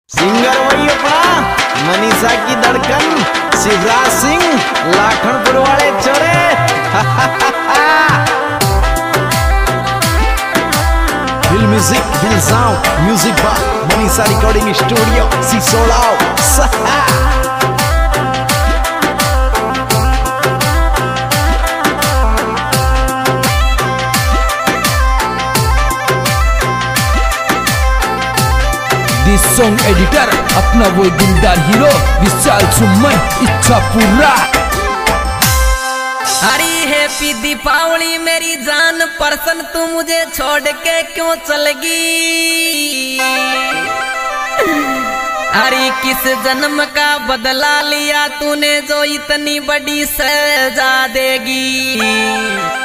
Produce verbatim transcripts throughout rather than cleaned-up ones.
Singer वही अपना मनीषा की धड़कन शिवराज सिंह लाखनपुर वाले चोरे। फिल म्यूजिक फिल साउंड म्यूजिक बा मनीषा रिकॉर्डिंग स्टूडियो सिसोड़ाओ। दिस सॉन्ग एडिटर अपना वो दिलदार हीरो विशाल सुमन इच्छा पूरा। हरी हैप्पी दीपावली मेरी जान पर्सन, तू मुझे छोड़ के क्यों चल गई? हरी किस जन्म का बदला लिया तूने जो इतनी बड़ी सजा देगी?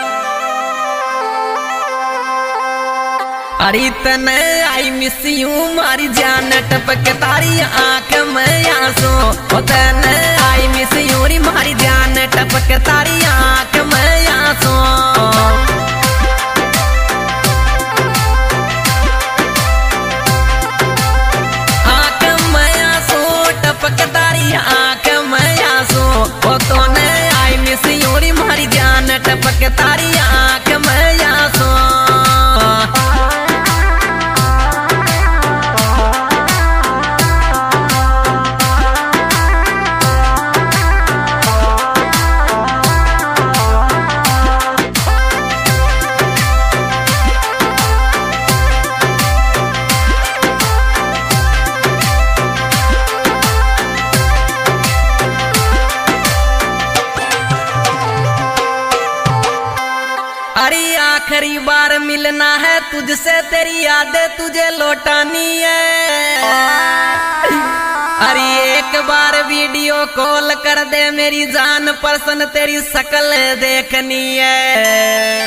अरे तने आई मिस यू मारी जान टपक तारी आंख में आंसू। तने आई मिस यू री मारी जान टपक तारी आंख में आंसू। आंख में आंसू टपक तारी आंख में आंसू। ओ तने आई मिस यू री मारी जान टपक तारी आंख में आंसू। अरे आखिरी बार मिलना है तुझसे, तेरी यादें तुझे लौटानी है। अरे एक बार वीडियो कॉल कर दे मेरी जान पर्सन, तेरी शक्ल देखनी है।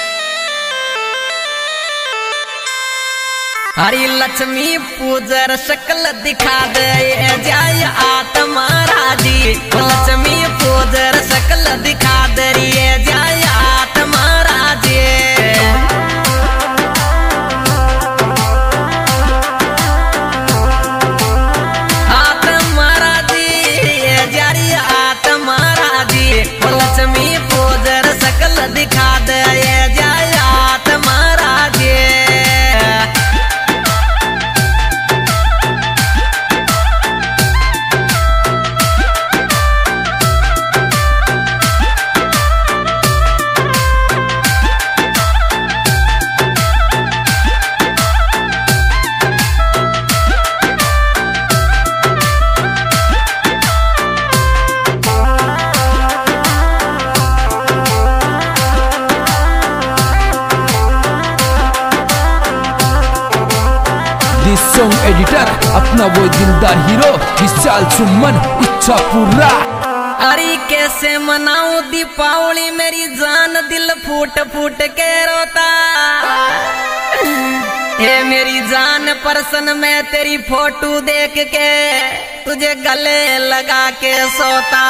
हरी लक्ष्मी पूजर शक्ल दिखा दे जाय आत्मा राजी। लक्ष्मी पूजर शक्ल दिखा दे जाय आत्मा राजी। आत्मा राजी जारी आत्मा राजी। लक्ष्मी पूजर शक्ल दिखा दे जाय आत्मा राजी। दिस सॉन्ग एडिटर अपना वो दिलदार हीरो विशाल सुमन इच्छा पूरा। अरे कैसे मनाऊं दीपावली मेरी जान, दिल फूट फूट के रोता। हे मेरी जान पर्सन, मैं तेरी फोटो देख के तुझे गले लगा के सोता।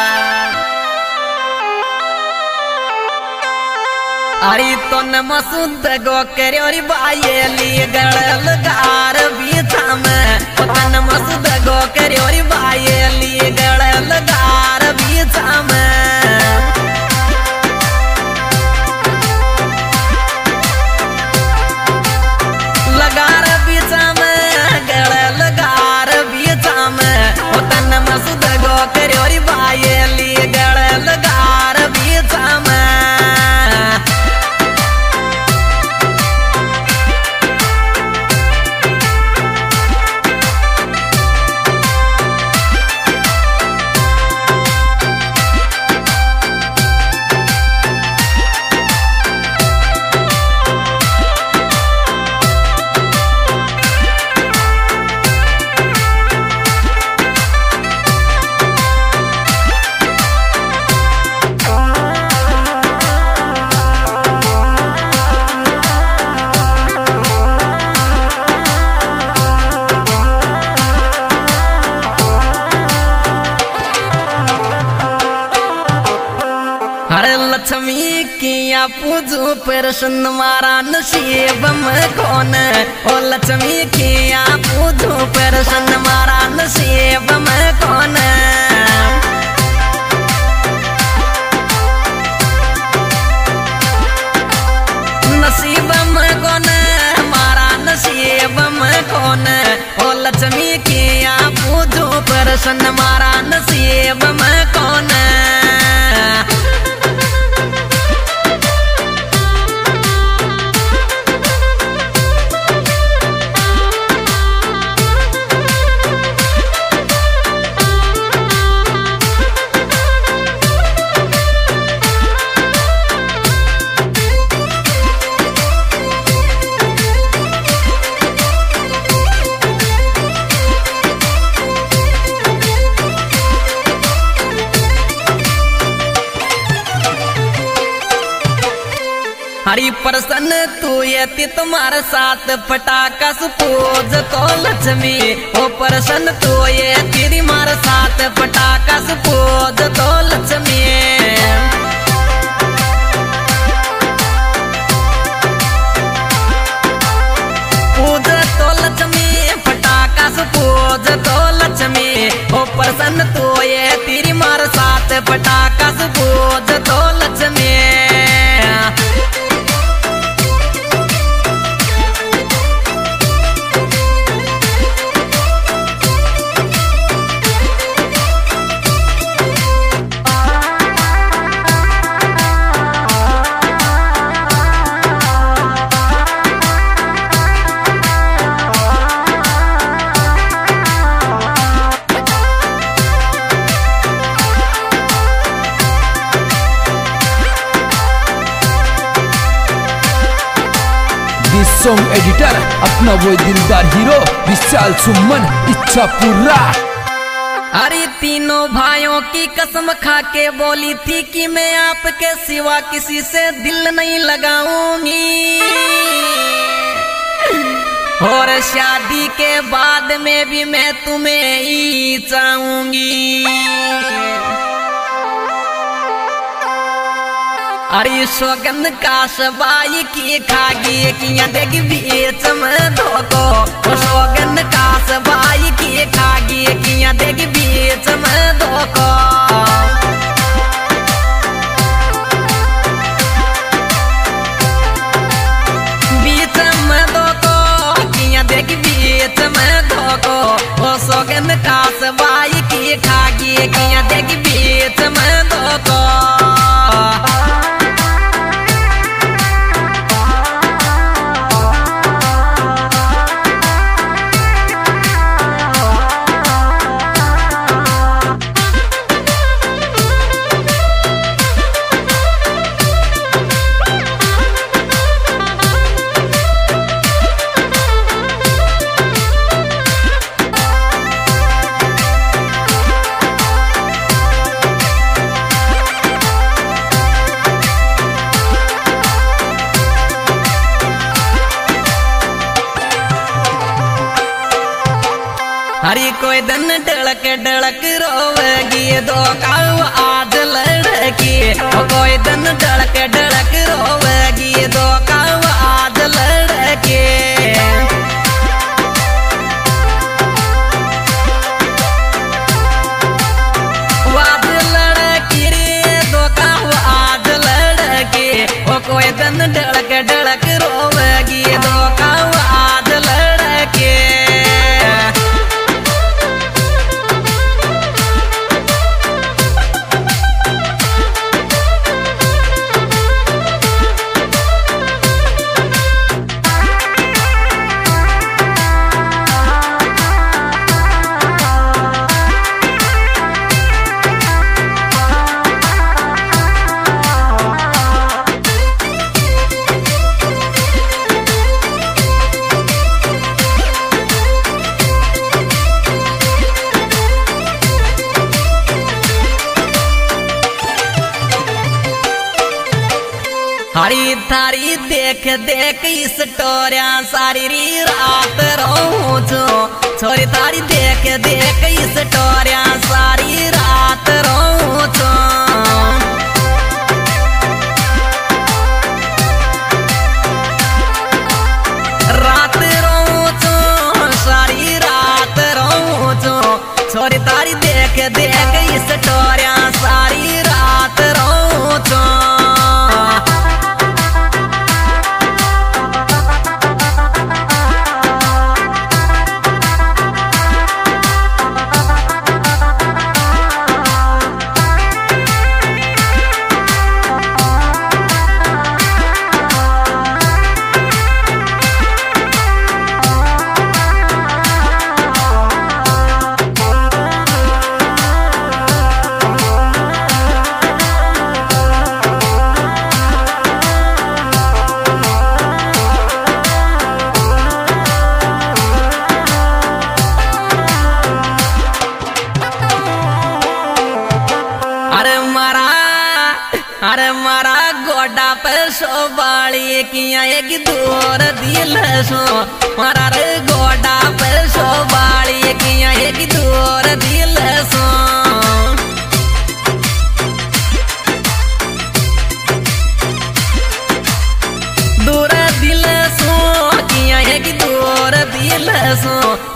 अरे तो न मसूद गो करे बाये ली गड़ल गार बीचा में। तन मसूद गो करे बाये ली गड़ल गार बीचा में। लगार बीचा में गड़ल गार बीचा में। तन मसूद गो करे बाये ली गड़ल गार बीचा में। लक्ष्मी किया पूजू प्रश्न मारा नसीब में कौन। ओ लक्ष्मी किया पूजू प्रश्न लक्ष्मी के या पूजो प्रसन्न मारा नसीब में कौन। हरी प्रसन्न तू ये तुम्हारे साथ पटाखा सुपोज तो लक्ष्मी। ओ प्रसन्न तू ये तेरी मार साथ पटाखा सुपोज तो लक्ष्मी। पूज तो लक्ष्मी पटाखा सुपोज तो लक्ष्मी। ओ प्रसन्न तू ये तेरी मार साथ पटाखा सुपोज तो लक्ष्मी। सॉन्ग एडिटर अपना वो दिलदार हीरो विशाल सुमन इच्छा पूरा। अरे तीनों भाइयों की कसम खा के बोली थी कि मैं आपके सिवा किसी से दिल नहीं लगाऊंगी और शादी के बाद में भी मैं तुम्हें ही चाहूंगी। अरे सौगंध का सबाई की खागी किया देख बीच में धोको। सौगंध का सबाई की खागी किया देख बीच में धोको। बीच में धोको किया देख बीच में धोको। ओ सौगंध का सबाई की खागी किया देख बीच में धोको। हरी कोई दिन डलक डलक रोवेगी दो काव आज लड़की। कोई दिन डलक डलक रोवेगी दो काव आज लड़की। आज लड़की रे दो काव आज लड़की। ओ कोई दिन डलक डलक रोवेगी दो काव आज लड़की। हरी थारी देख देख इस टोरिया सारी री रात रहूं छो। छोरी थारी देख देख इस टोरिया सारी रात रहूं छो। रात रहूं छो सारी रात रहूं छो। छोरी तारी देख देख इस टोरिया सारी रात रहूं छो। अरे मारा गोडा पे सोबाली किया एक दूर दिल सो मारा रे गोडा पे सोबाली किया एक दूर दिल सो दूर दिल सो किया एक दूर दिल सो